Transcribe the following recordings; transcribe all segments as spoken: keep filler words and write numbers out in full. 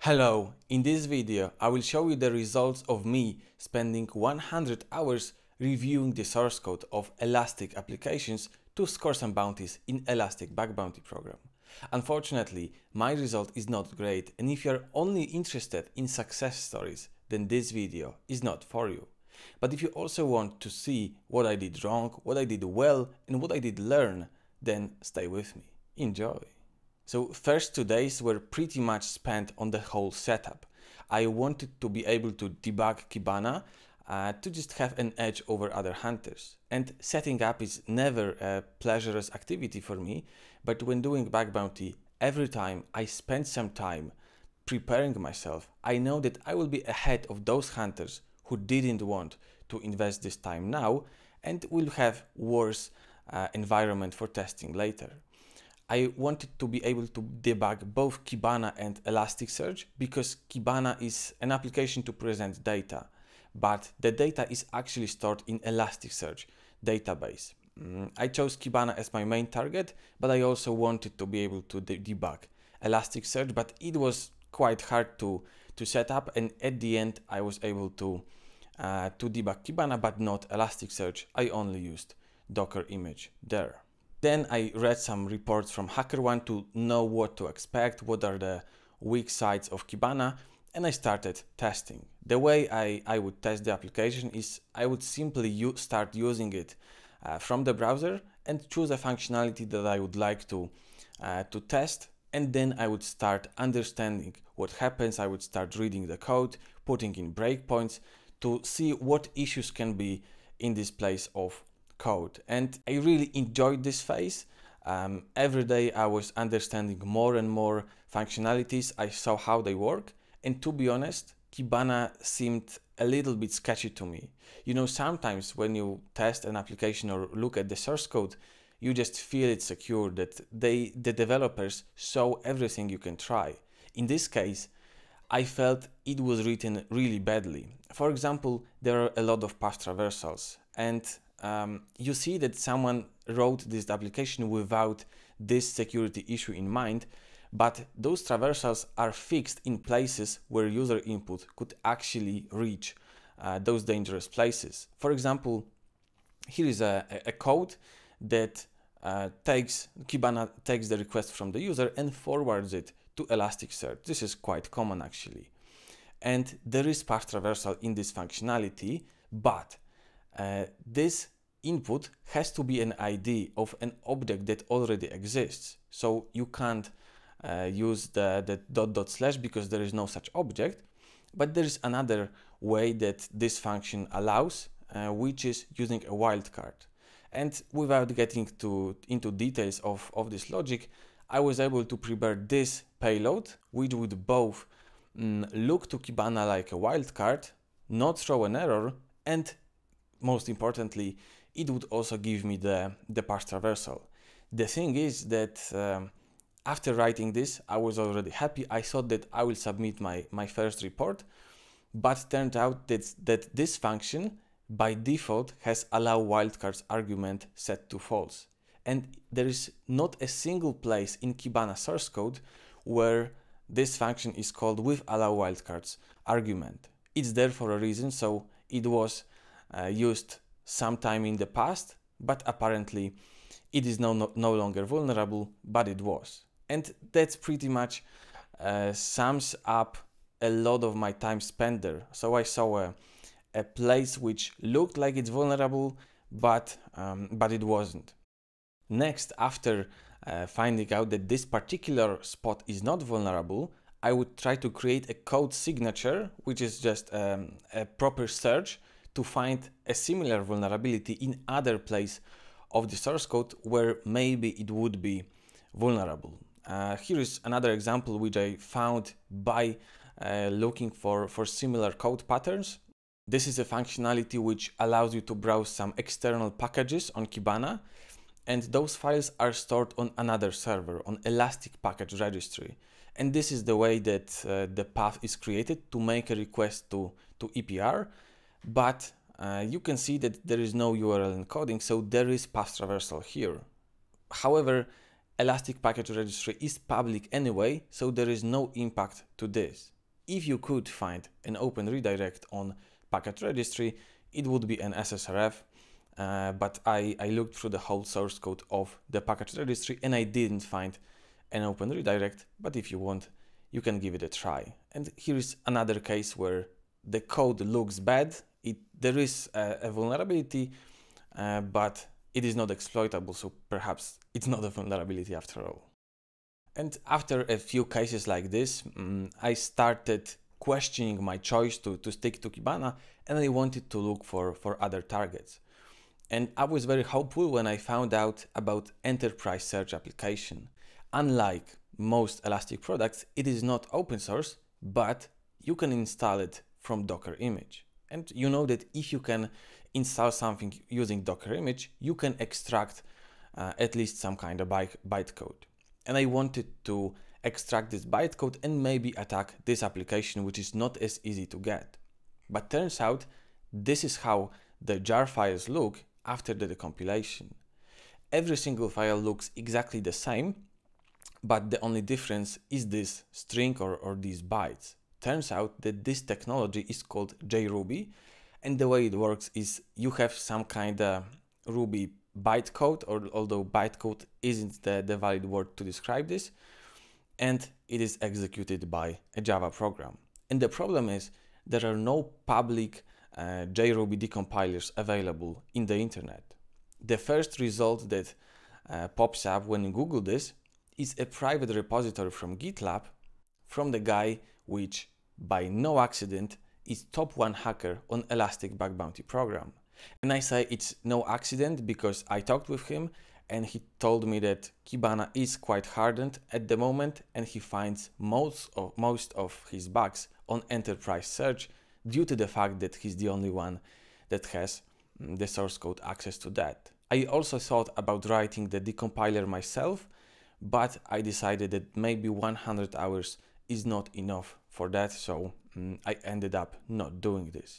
Hello, in this video I will show you the results of me spending one hundred hours reviewing the source code of Elastic applications to score some bounties in Elastic Bug Bounty program. Unfortunately, my result is not great, and if you're only interested in success stories, then this video is not for you. But if you also want to see what I did wrong, what I did well, and what I did learn, then stay with me. Enjoy! So first two days were pretty much spent on the whole setup. I wanted to be able to debug Kibana uh, to just have an edge over other hunters. And setting up is never a pleasurous activity for me, but when doing bug bounty, every time I spend some time preparing myself, I know that I will be ahead of those hunters who didn't want to invest this time now and will have worse uh, environment for testing later. I wanted to be able to debug both Kibana and Elasticsearch because Kibana is an application to present data, but the data is actually stored in Elasticsearch database. Mm, I chose Kibana as my main target, but I also wanted to be able to de debug Elasticsearch, but it was quite hard to, to set up, and at the end I was able to, uh, to debug Kibana, but not Elasticsearch. I only used Docker image there. Then I read some reports from Hackerone to know what to expect, what are the weak sides of Kibana, and I started testing. The way I, I would test the application is I would simply start using it uh, from the browser and choose a functionality that I would like to, uh, to test, and then I would start understanding what happens. I would start reading the code, putting in breakpoints to see what issues can be in this place of code. And I really enjoyed this phase. Um, every day I was understanding more and more functionalities. I saw how they work, and to be honest, Kibana seemed a little bit sketchy to me. You know, sometimes when you test an application or look at the source code, you just feel it's secure, that they, the developers show everything you can try. In this case, I felt it was written really badly. For example, there are a lot of path traversals, and Um, you see that someone wrote this application without this security issue in mind, but those traversals are fixed in places where user input could actually reach uh, those dangerous places. For example, here is a, a code that uh, takes, Kibana takes the request from the user and forwards it to Elasticsearch. This is quite common actually. And there is path traversal in this functionality, but Uh, this input has to be an I D of an object that already exists. So you can't uh, use the, the dot dot slash because there is no such object, but there is another way that this function allows, uh, which is using a wildcard. And without getting to, into details of, of this logic, I was able to prepare this payload, which would both mm, look to Kibana like a wildcard, not throw an error, and most importantly, it would also give me the, the path traversal. The thing is that um, after writing this, I was already happy. I thought that I will submit my, my first report, but turned out that, that this function by default has allow wildcards argument set to false. And there is not a single place in Kibana source code where this function is called with allow wildcards argument. It's there for a reason, so it was Uh, used sometime in the past, but apparently it is no, no, no longer vulnerable, but it was. And that's pretty much uh, sums up a lot of my time spent there. So I saw a, a place which looked like it's vulnerable, but, um, but it wasn't. Next, after uh, finding out that this particular spot is not vulnerable, I would try to create a code signature, which is just um, a proper search to find a similar vulnerability in other place of the source code where maybe it would be vulnerable. Uh, here is another example which I found by uh, looking for, for similar code patterns. This is a functionality which allows you to browse some external packages on Kibana, and those files are stored on another server, on Elastic Package Registry. And this is the way that uh, the path is created to make a request to, to E P R. But uh, you can see that there is no U R L encoding, so there is path traversal here. However, Elastic Package Registry is public anyway, so there is no impact to this. if you could find an open redirect on package registry, it would be an S S R F. Uh, but I, I looked through the whole source code of the package registry and I didn't find an open redirect. But if you want, you can give it a try. And here is another case where the code looks bad. It, there is a, a vulnerability, uh, but it is not exploitable. So perhaps it's not a vulnerability after all. And after a few cases like this, um, I started questioning my choice to, to stick to Kibana, and I wanted to look for, for other targets. And I was very hopeful when I found out about enterprise search application. Unlike most Elastic products, it is not open source, but you can install it from Docker image. And you know that if you can install something using Docker image, you can extract uh, at least some kind of byte, bytecode. And I wanted to extract this bytecode and maybe attack this application, which is not as easy to get. But turns out this is how the jar files look after the decompilation. Every single file looks exactly the same, but the only difference is this string or, or these bytes. Turns out that this technology is called JRuby, and the way it works is you have some kind of Ruby bytecode, or although bytecode isn't the, the valid word to describe this, and it is executed by a Java program. And the problem is there are no public uh, JRuby decompilers available in the internet. The first result that uh, pops up when you Google this is a private repository from GitLab from the guy which, by no accident, is top one hacker on Elastic Bug Bounty program. And I say it's no accident because I talked with him and he told me that Kibana is quite hardened at the moment and he finds most of, most of his bugs on enterprise search due to the fact that he's the only one that has the source code access to that. I also thought about writing the decompiler myself, but I decided that maybe one hundred hours is not enough for that, so mm, I ended up not doing this.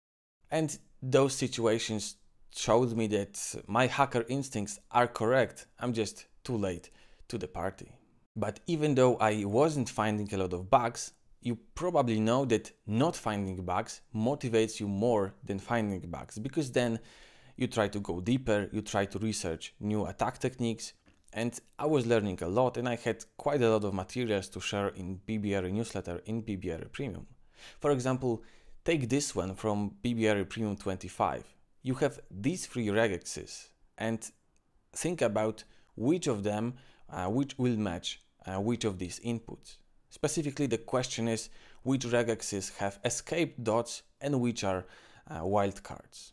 And those situations showed me that my hacker instincts are correct. I'm just too late to the party. But even though I wasn't finding a lot of bugs, you probably know that not finding bugs motivates you more than finding bugs, because then you try to go deeper, you try to research new attack techniques, and I was learning a lot and I had quite a lot of materials to share in B B R newsletter in B B R Premium. For example, take this one from B B R Premium twenty-five. You have these three regexes and think about which of them uh, which will match uh, which of these inputs. Specifically, the question is which regexes have escape dots and which are uh, wildcards.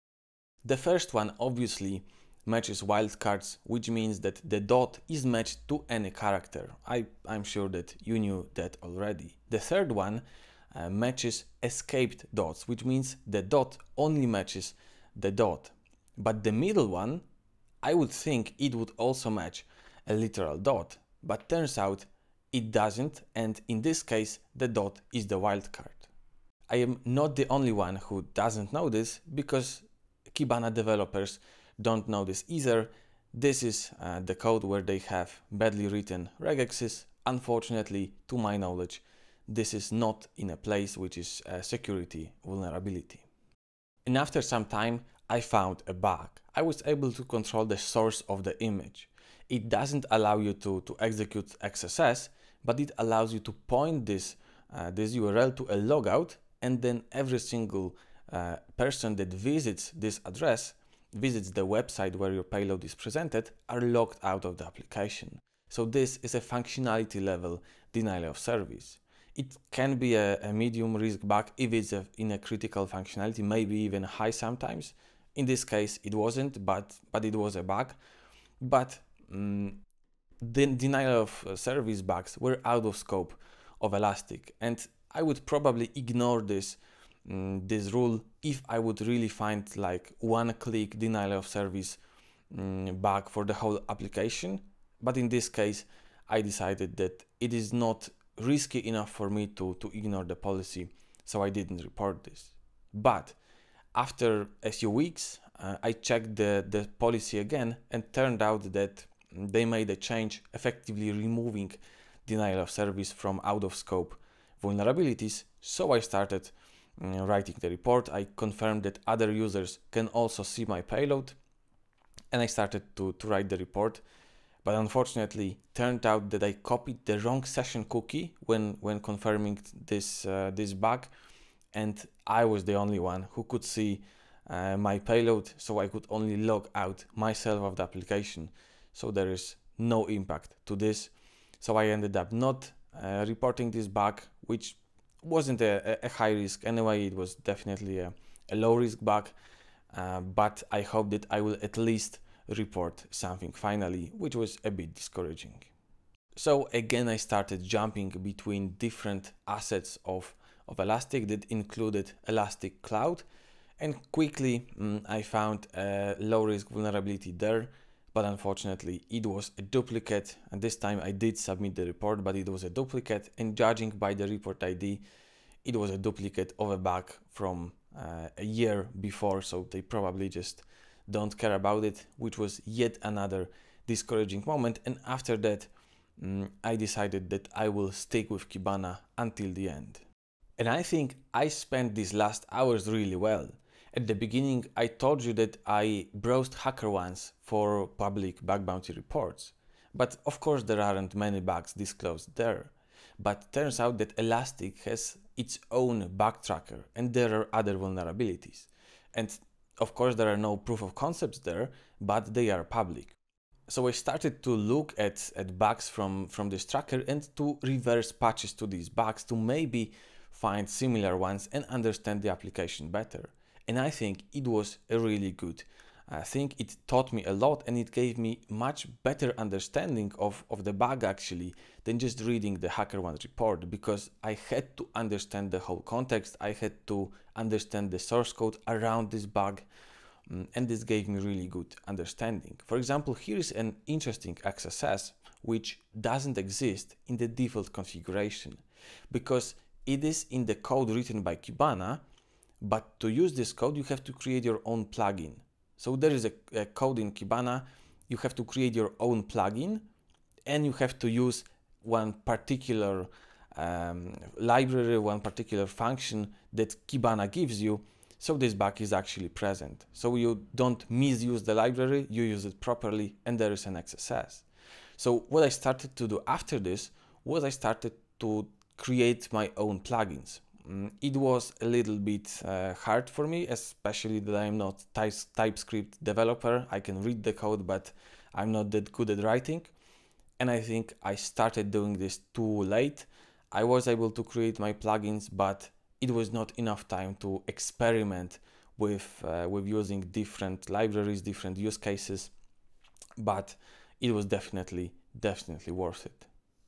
The first one obviously matches wildcards, which means that the dot is matched to any character. I, I'm sure that you knew that already. The third one uh, matches escaped dots, which means the dot only matches the dot. But the middle one, I would think it would also match a literal dot, but turns out it doesn't, and in this case the dot is the wildcard. I am not the only one who doesn't know this, because Kibana developers don't know this either. This is uh, the code where they have badly written regexes. Unfortunately, to my knowledge, this is not in a place which is a security vulnerability. And after some time, I found a bug. I was able to control the source of the image. It doesn't allow you to, to execute X S S, but it allows you to point this, uh, this U R L to a logout, and then every single uh, person that visits this address, visits the website where your payload is presented, are logged out of the application. So this is a functionality level denial of service. It can be a, a medium risk bug if it's a, in a critical functionality, maybe even high sometimes. In this case, it wasn't, but, but it was a bug. But um, the denial of service bugs were out of scope of Elastic, and I would probably ignore this um, this rule if I would really find like one click denial of service um, bug for the whole application. But in this case, I decided that it is not risky enough for me to, to ignore the policy, so I didn't report this. But after a few weeks, uh, I checked the, the policy again, and turned out that they made a change effectively removing denial of service from out of scope vulnerabilities. So I started uh, writing the report. I confirmed that other users can also see my payload, and I started to, to write the report. But unfortunately, turned out that I copied the wrong session cookie when, when confirming this, uh, this bug, and I was the only one who could see uh, my payload, so I could only log out myself of the application. So there is no impact to this. So I ended up not uh, reporting this bug, which wasn't a, a high risk anyway. It was definitely a, a low risk bug, uh, but I hope that I will at least report something finally, which was a bit discouraging. So again, I started jumping between different assets of, of Elastic that included Elastic Cloud, and quickly mm, I found a low risk vulnerability there, but unfortunately it was a duplicate, and this time I did submit the report, but it was a duplicate, and judging by the report I D, it was a duplicate of a bug from uh, a year before, so they probably just don't care about it, which was yet another discouraging moment. And after that, mm, I decided that I will stick with Kibana until the end. And I think I spent these last hours really well. At the beginning, I told you that I browsed Hackerone for public bug bounty reports. But of course, there aren't many bugs disclosed there. But turns out that Elastic has its own bug tracker, and there are other vulnerabilities. And of course, there are no proof of concepts there, but they are public. So I started to look at, at bugs from, from this tracker and to reverse patches to these bugs to maybe find similar ones and understand the application better. And I think it was a really good. I think it taught me a lot, and it gave me much better understanding of, of the bug actually than just reading the Hackerone report, because I had to understand the whole context. I had to understand the source code around this bug, and this gave me really good understanding. For example, here is an interesting X S S which doesn't exist in the default configuration, because it is in the code written by Kibana, but to use this code you have to create your own plugin. So there is a, a code in Kibana, you have to create your own plugin, and you have to use one particular um, library, one particular function that Kibana gives you, so this bug is actually present. So you don't misuse the library, you use it properly, and there is an X S S. So what I started to do after this was I started to create my own plugins. It was a little bit uh, hard for me, especially that I'm not type TypeScript developer. I can read the code, but I'm not that good at writing. And I think I started doing this too late. I was able to create my plugins, but it was not enough time to experiment with, uh, with using different libraries, different use cases, but it was definitely, definitely worth it.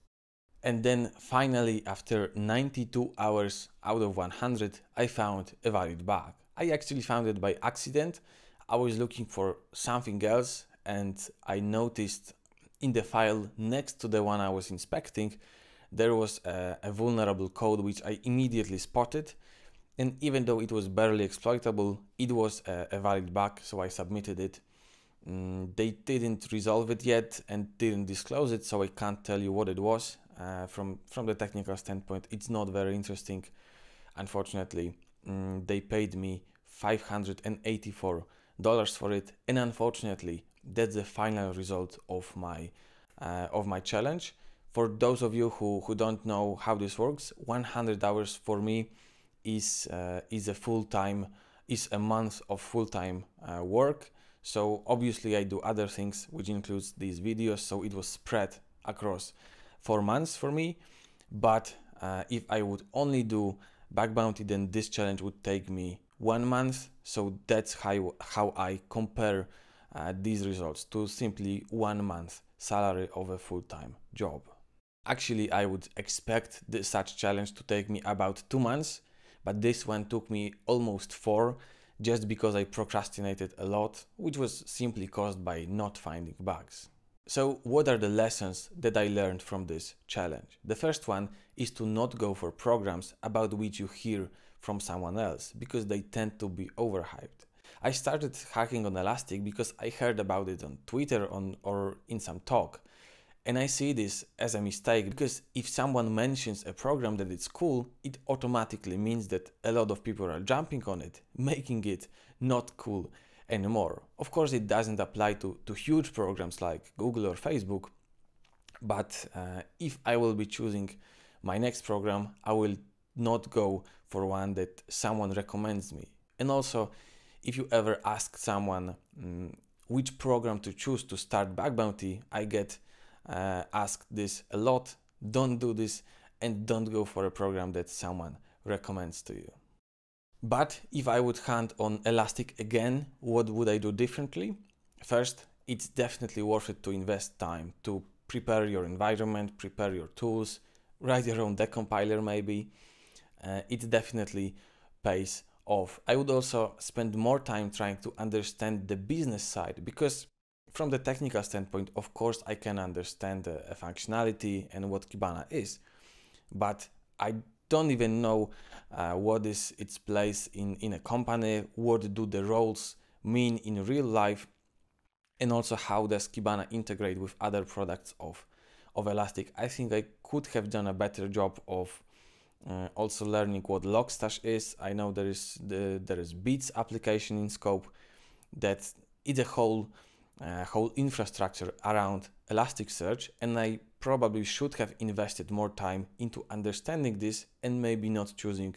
And then finally, after ninety-two hours out of one hundred, I found a valid bug. I actually found it by accident. I was looking for something else, and I noticed in the file next to the one I was inspecting, there was a, a vulnerable code which I immediately spotted. And even though it was barely exploitable, it was a, a valid bug, so I submitted it. Mm, they didn't resolve it yet and didn't disclose it, so I can't tell you what it was. Uh, from, from the technical standpoint, it's not very interesting. Unfortunately, mm, they paid me five hundred eighty-four dollars for it, and unfortunately, that's the final result of my, uh, of my challenge. For those of you who, who don't know how this works, one hundred hours for me is, uh, is a full-time, is a month of full-time uh, work. So obviously I do other things, which includes these videos, so it was spread across four months for me. But uh, if I would only do bug bounty, then this challenge would take me one month. So that's how, how I compare uh, these results to simply one month salary of a full-time job. Actually, I would expect this, such challenge to take me about two months, but this one took me almost four, just because I procrastinated a lot, which was simply caused by not finding bugs. So what are the lessons that I learned from this challenge? The first one is to not go for programs about which you hear from someone else, because they tend to be overhyped. I started hacking on Elastic because I heard about it on Twitter on, or in some talk, And I see this as a mistake because if someone mentions a program that it's cool, it automatically means that a lot of people are jumping on it, making it not cool anymore. Of course, it doesn't apply to, to huge programs like Google or Facebook, but uh, if I will be choosing my next program, I will not go for one that someone recommends me. And also, if you ever ask someone um, which program to choose to start bug bounty, I get uh, asked this a lot. Don't do this and don't go for a program that someone recommends to you. But if I would hunt on Elastic again, what would I do differently? First, it's definitely worth it to invest time to prepare your environment, prepare your tools, write your own decompiler maybe. Uh, it definitely pays off. I would also spend more time trying to understand the business side, because from the technical standpoint, of course, I can understand uh, a functionality and what Kibana is, but I don't even know uh, what is its place in, in a company, what do the roles mean in real life, and also how does Kibana integrate with other products of, of Elastic. I think I could have done a better job of uh, also learning what Logstash is. I know there is the there is Beats application in scope, that is a whole uh, whole infrastructure around Elasticsearch, and I probably should have invested more time into understanding this and maybe not choosing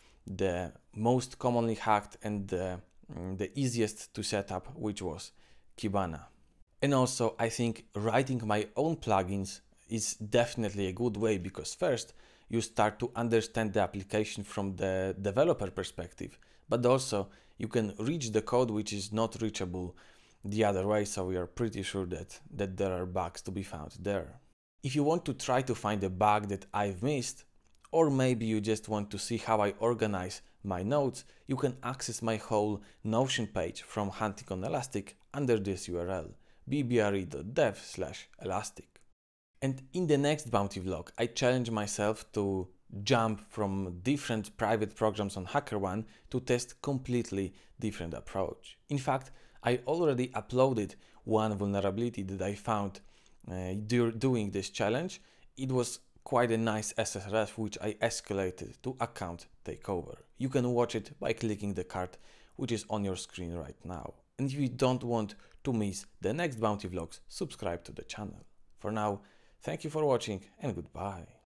the most commonly hacked and the, the easiest to set up, which was Kibana. And also, I think writing my own plugins is definitely a good way, because first you start to understand the application from the developer perspective, but also you can reach the code which is not reachable the other way, so we are pretty sure that, that there are bugs to be found there. If you want to try to find a bug that I've missed, or maybe you just want to see how I organize my nodes, you can access my whole Notion page from Hunting on Elastic under this U R L, b b r e dot dev slash elastic. And in the next bounty vlog, I challenge myself to jump from different private programs on Hackerone to test completely different approach. In fact, I already uploaded one vulnerability that I found uh, doing this challenge. It was quite a nice S S R F which I escalated to account takeover. You can watch it by clicking the card which is on your screen right now. And if you don't want to miss the next bounty vlogs, subscribe to the channel. For now, thank you for watching and goodbye.